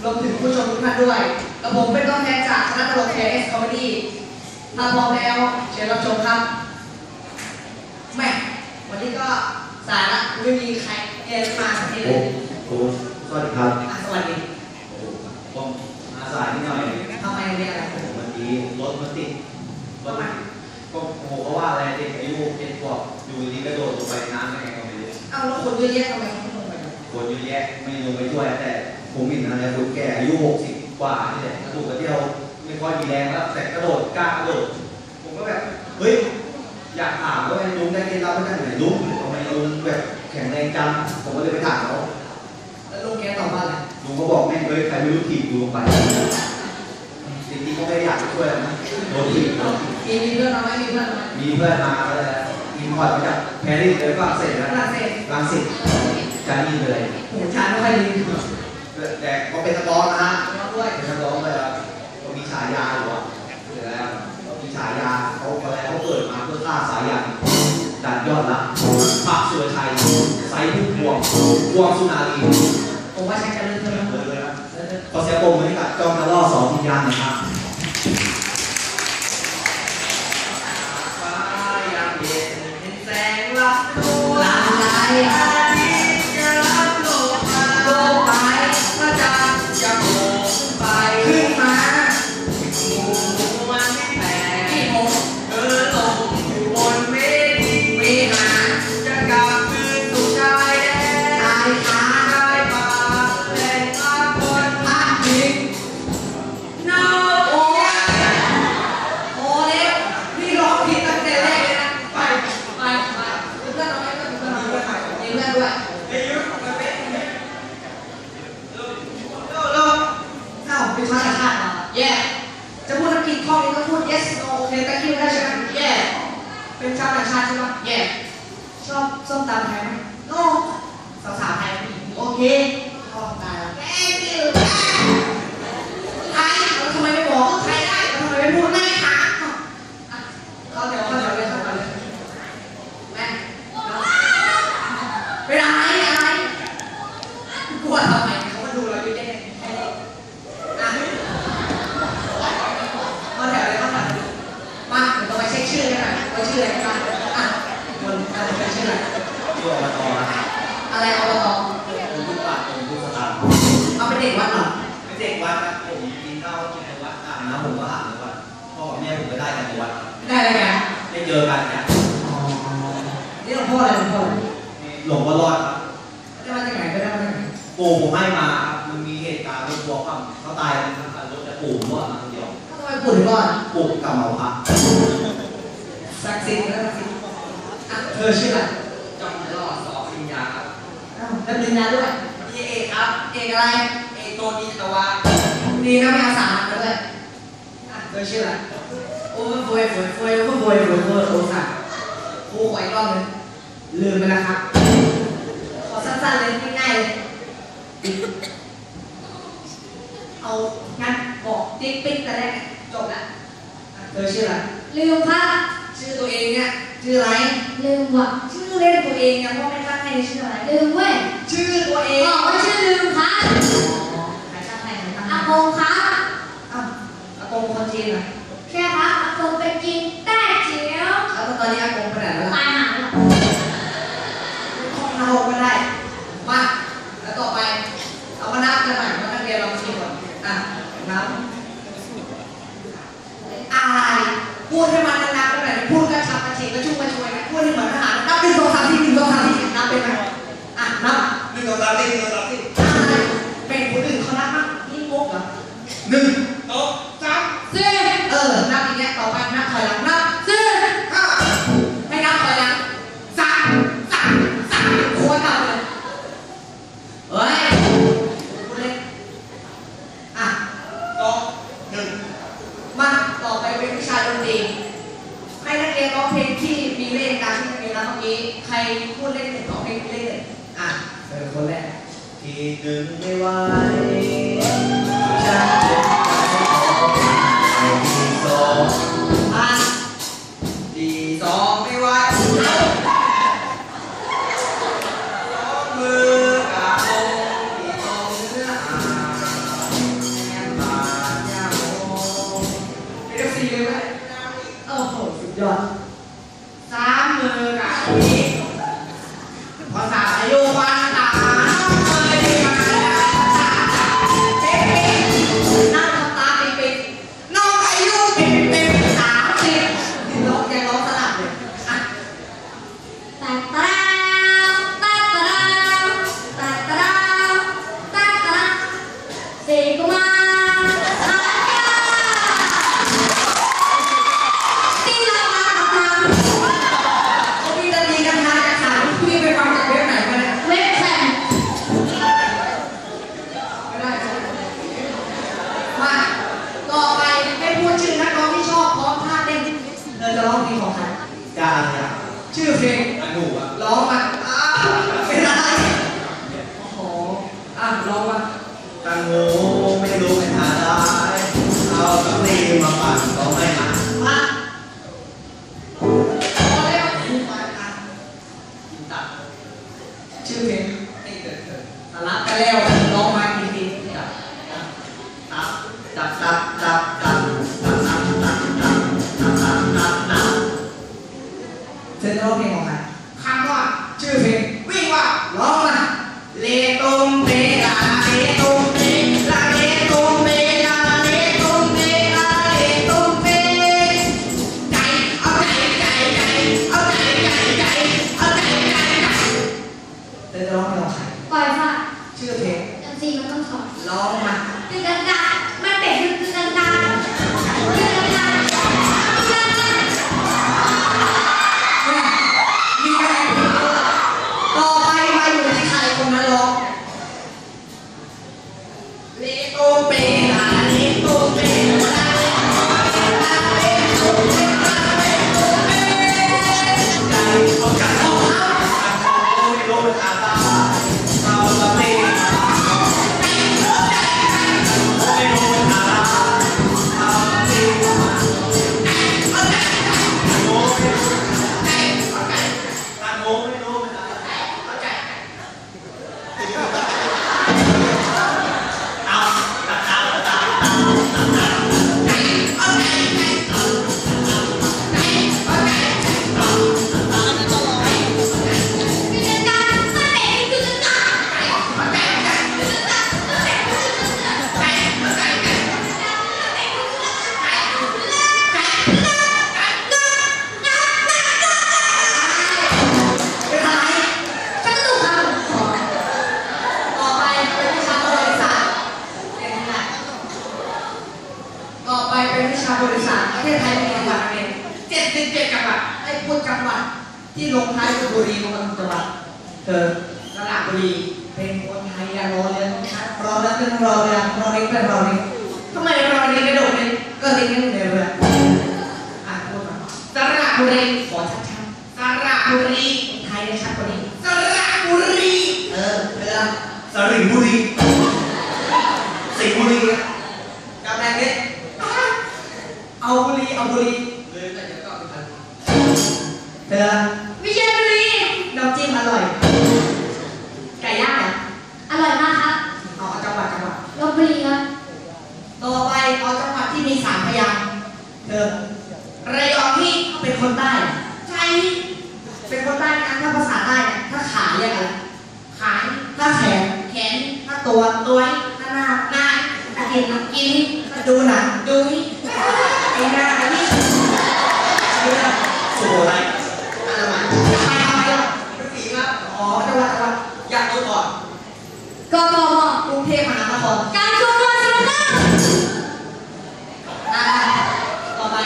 รวมถึงผู้ชมทุกท่านด้วยกับผมเป็นตัวแทนจากคณะตลก KS Comedy ถ้าพร้อมแล้วเชิญรับชมครับแม่วันนี้ก็สายละไม่มีใครมาสักทีเลยสวัสดีครับสวัสดีผมมาสายนิดหน่อยทำไมเรียกอะไรวันนี้รถมันติดรถก็โอ้โหเขาว่าอะไรเด็กอายุ7 ขวบอยู่ดีกระโดดลงไปน้ำได้ไงก็ไม่รู้เอาแล้วคนเยอะแยะทำไมเขาลงไปคนเยอะแยะไม่ลงไปช่วยแต่ผมเห็นอะไรคนแก่อายุ60 กว่าที่แหละกระโดดกระเดี่ยวไม่ค่อยมีแรงแล้วแต่กระโดดกล้ากระโดดผมก็แบบเฮ้ยอยากถามว่าไอ้ลุงได้เคล็ดลับมาจากไหนลุงทำไมลุงแบบแข็งแรงจังผมก็เลยไปถามเขาแล้วลุงแกตอบว่าอะไรลุงก็บอกแม่งเลยใครไม่รู้ถีบลุงลงไปจริงๆก็ไม่อยากช่วยนะโดนถีบมีเพื่อนมาไหมมีเพื่อนมามีเพื่อนมาแล้วอินพอร์ตมาจากแพรรี่เลยก็เสร็จแล้วรังสิตจานี่เลยโอ้ชาไม่ค่อยดีแต่เขาเป็นนักร้องนะฮะเป็นนักร้องเลยเขามีฉายาอยู่อ่ะเดี๋ยวแล้วมีฉายาเขาเปิดมาเพื่อฆ่าสายันดันยอดละภาคสุรชัยไซพุ่งพวงสุนารีผมว่าใช้กันเลยครับขอเสียงปรบมือให้กับจอมทะเลาะ2 วิญญาณนะครับแสงลับตัวลายอาทิตย์จะรับโลกมาโลกไปพระจันทร์จะโผล่ขึ้นมาหมู่มันไม่แผ่ที่หกลงอยู่บนเวทีวิหารจะกลับคืนสู่ชายแดนชายคาชายป่าแหล่งพักคนพักพิงโน้โอ้เล็กนี่ร้องผิดตั้งแต่แรกเลยนะไปเพื่อนเราไม่ก็เพื่อนเราด้วยมีเพื่อนด้วยอ้าวเป็นชาวต่างชาติเหรอ yeah จะพูดอังกฤษข้อนี้ก็พูด yes no โอเค thank you ได้ใช่ไหม yeah เป็นชาวต่างชาติใช่ไหม yeah ชอบส้มตำไทยไหม no สาวๆไทยโอเคชอบตายแล้ว thank you ไทยแล้วทำไมไม่บอกไทยได้แล้วทำไมไม่พูดไม่คะเข้าแถวเลยแม่เป็นอะไรกลัวทำไมเขามาดูเราอยู่แน่เข้าแถวเลยเข้าแถวมาเดี๋ยวต้องไปเช็คชื่อกันหน่อยว่าชื่ออะไรกันคนอะไรเป็นชื่ออะไรชื่ออบตอะไรอบตผมทุกบาทผมทุกสตางค์เอาเป็นเด็กวัดเหรอเป็นเด็กวัดครับผมกินข้าวกินในวัดอาบน้ำผมก็อาบในวัดพ่อกับแม่ผมก็ได้กันในวัดได้อะไรกันได้เจอกันเนี่ยนี่หลวงพ่ออะไรหลวงพ่อหลวงพ่อรอดครับได้มาจากไหนก็ได้มาจากไหนปู่ผมให้มาครับมันมีเหตุการณ์รถบวกครับเขาตายกันทั้งคันรถแต่ปู่ผมรอดมาคนเดียวทำไมปู่ถึงรอดปู่กับเหมาพระศักดิ์สิทธิ์นะศักดิ์สิทธิ์เธอชื่ออะไรจอมทะเลาะ2 วิญญาณครับแล้วปริญญาด้วยมีเอกครับเอกอะไรเอกโตดีตะวาดีนะไม่เอาสารมาด้วยเธอชื่ออะไรโอ้โวยโอ้ค่ะครูขออีกรอบนึงลืมไปแล้วครับขอสั้นๆเลยง่ายๆเลยเอางั้นบอกติ๊กแต่แรกจบแล้วเธอชื่ออะไรลืมค่ะชื่อตัวเองเนี่ยชื่ออะไรลืมว่ะชื่อเล่นตัวเองเนี่ยพ่อไม่ตั้งให้ชื่ออะไรลืมเว้ยชื่อตัวเองบอกว่าชื่อลืมค่ะใครตั้งให้อากงค่ะอากงคนจีนเหรอใช่ครับอากงเป็นจีนแต่เจียวแล้วตอนนี้อากงไปไหนแล้วตายหาแล้วห้องน้ำก็ได้มาแล้วต่อไปเอามานับกันหน่อยว่านักเรียนลองชิมก่อนนับอะไรพูดให้มันนับกันหน่อยพูดกระชับกระเฉงกระชุ่มกระชวยพูดให้เหมือนทหารนับ1 2 3 4 1 2 3 4นับเป็นไหมนับ 1 2 3 4 1 2 3 4 เป็นคนอื่นเขานับมั้งนี่งกเหรอ 1 2 3 4นับอย่างเงี้ยต่อไปนับถอยหลังนับ4 5ไม่นับถอยหลัง3โค้ดนับเลยเฮ้ยพูดเล่น 2 1 มาต่อไปเป็นวิชาดนตรีให้นักเรียนร้องเพลงที่มีเลขการที่นักเรียนร้องเมื่อกี้ใครพูดเลข1ร้องเพลงเลข1คนแรกที่1ไม่ไหวฉันเจ็บใจที่2 ที่2ไม่ไหวมือกาบงที่ตรงเนื้อถูกอ่ะร้องมาเป็นอะไรโอ้โหร้องมาตังโง่ไม่รู้ไม่หาได้เอาสำลีมาปั่นก็ไม่มามาพอแล้วมาตัดชื่อเพลงให้เกิดสาระกันแล้วร้องมากี่ปีตับตับตับตับตับตับตับตับตับตับตับตับตับเธอร้องเพลงของใครคำว่าชื่อเพลงวิ่งว่าร้องมาเลตุมเปลาเลตุมเปลาเลตุมเปลาเลตุมเปลาเลตุมเปใจเอาใจใจใจเอาใจใจใจเอาใจใจใจเธอร้องเพลงของใครปล่อยค่ะชื่อเพลงจังซีมันต้องสอนร้องมาคือกันดามันเป็นคือกันดาคือกันดาคือกันดามีอะไรต่อไปมาอยู่ที่ใครคนนั้นร้องเลโตเปลาเลโตเปลาเลโตเปลาเลโตเปลาเลโตเปลาใจเอาใจเอาไม่รู้ไม่หาได้เอาสำลีไม่รู้ไม่หาได้เอาสำลีมาโง่ไม่รู้ตังโง่ไม่รู้ไม่หาได้เอาตับตับตับตับตับตับคือกันดามันเป็นคือกันดาเป็นอะไรฉันก็ถูกทำต่อไปเป็นวิชาบริษัทเป็นไงต่อไปเป็นวิชาบริษัทประเทศไทยมีจังหวัดอะไร77จังหวัดให้พูดจังหวัดที่ลงท้ายด้วยบุรีลงมาจังหวัดเธอสระบุรีเป็นคนไทยรอเรียนนะครับรอแล้วเป็นรอเรียนรอเล็กเป็นรอเล็กทำไมรอเล็กกระโดดเลยก็เล็กนิดเดียวเลยพูดมาสระบุรีขอชัดๆสระบุรีไทยได้ชัดกว่านี้สระบุรีเธอสระบุรีสิงห์บุรีกำแพงเพชรเอาบุรีเลยแต่จะก็ไปทันเธอวิเชียรบุรีน้ำจิ้มอร่อยไก่ย่างเหรออร่อยมากครับเอาจังหวัดลพบุรีครับต่อไปเอาจังหวัดที่มี3พยางค์เธอระยองที่เขาเป็นคนใต้ใช่เป็นคนใต้นะถ้าภาษาใต้เนี่ยถ้าขาเรียกอะไรขาถ้าแขนถ้าตัวถ้าหน้าถ้ากินถ้าดูหนังดูนี่ไอ้หน้าไอ้นี่ดูหนังสุโขทัยอะไรมาทำไมล่ะเป็นสีครับอ๋อจังหวัดอยากโดนก่อนกบมกรุงเทพมหานครการชุมนุมสิบเก้าต่อไป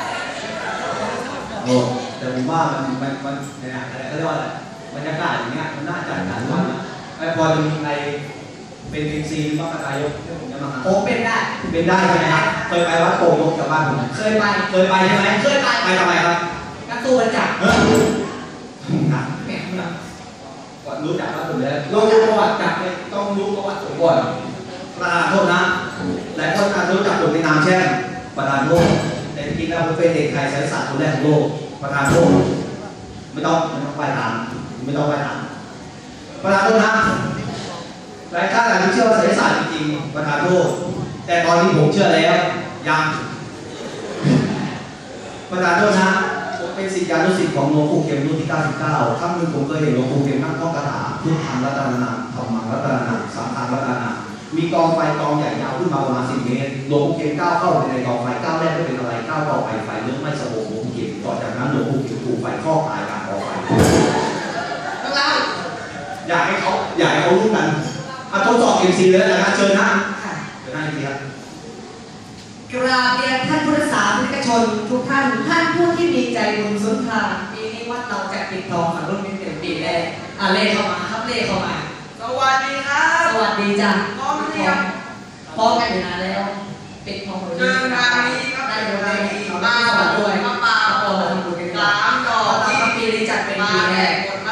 โอ้แต่ผมว่ามันเนี่ยอะไรเขาเรียกว่าอะไรบรรยากาศอย่างเงี้ยมันน่าจัดงานวันนะไอ้พอจะมีใครเป็นซีหรือว่านายกที่ผมจะมาหาผมเป็นได้เป็นได้ใช่ไหมครับเคยไปวัดโป่งยกจากบ้านผมเคยไปใช่ไหมไปทำไมครับนักตู้บริจาคหนักแหม่หนักก่อนรู้จักว่าผมแล้วรู้ประวัติจากเลยต้องรู้ประวัติผมก่อนประธานโทษนะหลายคนอาจจะรู้จักผมในนามแช่ประธานโทษแต่จริงๆแล้วผมเป็นเด็กไทยสายศาสตร์คนแรกของโลกประธานโทษไม่ต้องไปถามประธานโทษนะหลายท่านอาจจะเชื่อว่าสายศาสตร์จริงๆประธานโทษแต่ตอนนี้ผมเชื่อแล้วยังประธานโทษนะผมเป็นศิษยานุศิษย์ของหลวงปู่เข็มรุ่นที่ 99 ครั้งหนึ่งผมเคยเห็นหลวงปู่เข็มนั่งท่องคาถาพุทธังรัตนานังธัมมังรัตนานังสังฆังรัตนานังมีกองไฟกองใหญ่ยาวขึ้นมาประมาณ10 เมตรหลวงปู่เข็มก้าวเข้าไปในกองไฟก้าวแรกไม่เป็นอะไรก้าวต่อไปไฟเริ่มไม่สงบหลวงปู่เข็มต่อจากนั้นหลวงปู่เข็มถูกไฟคลอกตายกลางกองไฟต้องเล่าอยากให้เขารู้กันทดสอบ MC เลยนะครับเชิญนะเชิญนะอีกทีครับกราบเรียนท่านผู้รักษานิกชนทุกท่านผู้ที่มีใจบุญสุนทานปีนี้วัดเราจะปิดทองฝังรุ่นเป็นปีแรกเล่เข้ามาครับเล่เข้ามาสวัสดีครับสวัสดีจ้ะพร้อมหรือยังพร้อมกันอยู่นานแล้วปิดทองเดินทางนี้ครับได้เดิด้วนทางยนี้มามาด้วยมาป่ามาทำบุญกัน 3 ดอกที่ปีนี้จัดเป็นปีแรกกด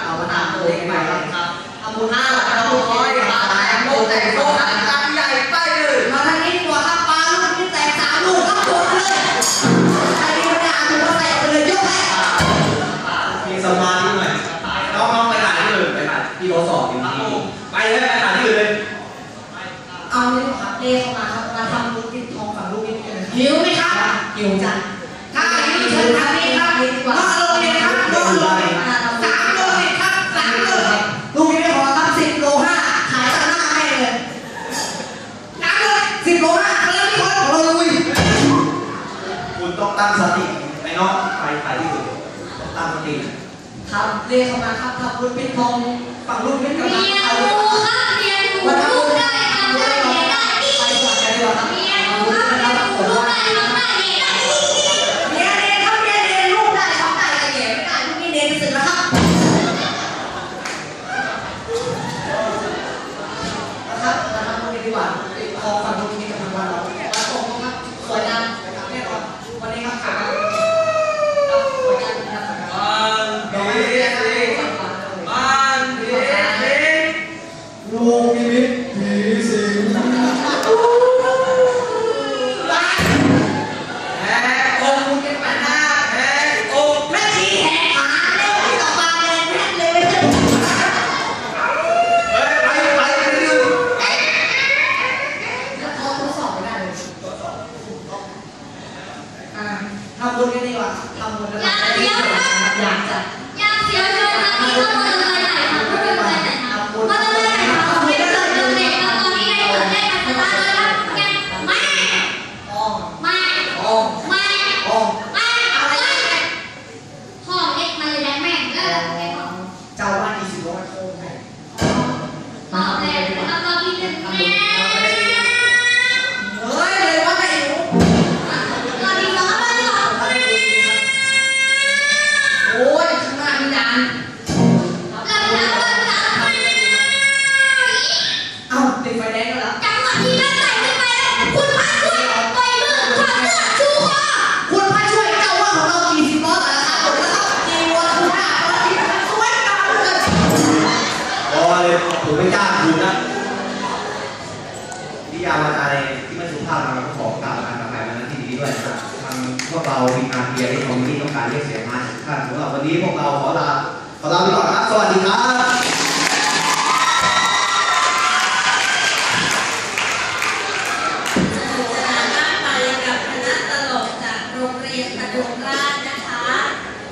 เล็กไปครับทำบุญ500ครับโตแต่โตหันกันใหญ่ไปเลยมาทางนี้กว่าครับปลาลูกนี่แตก3 ลูกครับโดนเลยใครที่ไม่ได้ถือว่าแตกไปเลยยกให้มีสมาธิหน่อยน้องๆไปถ่ายที่อื่นไปถ่ายที่รถสอบอยู่ที่ไปเลยไปถ่ายที่อื่นเลยเอาเลยครับเล่เข้ามาครับมาทำลูกปิดทองฝั่งลูกปิดกันหิวไหมครับหิวจังถ้าหิวเชิญทางนี้ครับนอกโรงเรียนครับนอกโรงเรียน3 โลครับ3 โลลูกนี้ไม่พอครับ10 โล 5ขายต่างหน้าให้เลย3 โล10 โล 5แล้วพี่คนของเราลุยคุณต้องตั้งสติไอ้น้องไปถ่ายที่อื่นต้องตั้งสติครับเรียกเข้ามาครับทำบุญปิดทองฝั่งลูกปิดกันครับเอาเลยวันทำบุญได้ทำได้เรียนได้ไปก่อนกันดีกว่าครับเรียนรู้ครับเรียนรู้ได้ทำได้เรียนได้เรียนครับเรียนลูกได้ทำได้แต่เรียนไม่ได้ลูกนี่เรียนไปสึกแล้วครับนะครับมาทำบุญดีกว่าขอฝั่งลูกนี้กับทางวันเราวัดตรงครับสวยงามแน่นอนวันนี้ครับขาสวยงามนะครับลูกนิมิตผีสิงแหกองค์เป็นปัญหาแหกองค์แม่ชีแหกขาเร็วที่ต่อมาเลยแม่เลยไปดิแล้วเขาทดสอบไม่ได้เลยทำบุญกันดีกว่าทำบุญแล้วอยากจะเสียวชนทางนี้เขามอเตอร์ไซค์ไหนครับมอเตอร์ไซค์ไหนครับมอเตอร์ไซค์ไหนครับไม่ได้เกิดเรื่องเลยครับตอนนี้ได้เกิดได้กันสตาร์ทเลยครับไม่พ่อเล็กมาเลยแหละแม่เจ้าบ้าน20 โลโค้งให้ตอบเลยเอาตอนที่1แม่เฮ้ยเลยว่าไงหนูตอนที่2ตอนที่2 โอ้ยข้างหน้ามีด่านเอาติดไฟแดงแล้วเหรอจังหวะที่รถไหลขึ้นไปแล้วคุณพระช่วยปล่อยมือถอดเสื้อชูคอคุณพระช่วยเจ้าว่าของเรา40 ล้อแต่ละครับผมแล้วจีวรคุณหน้าตอนที่มันสวยงามเลยพอเลยผมไม่กล้าคุณนะวิทยามาอะไรที่ไม่สุภาพมาขอกล่าวการกระทำนั้นที่ดีด้วยนะครับทางพวกเราทีมงานเบียร์ที่คอมมิชต้องการเรียกเสียงมาท่านสำหรับวันนี้พวกเราขอลาไปก่อนครับสวัสดีครับ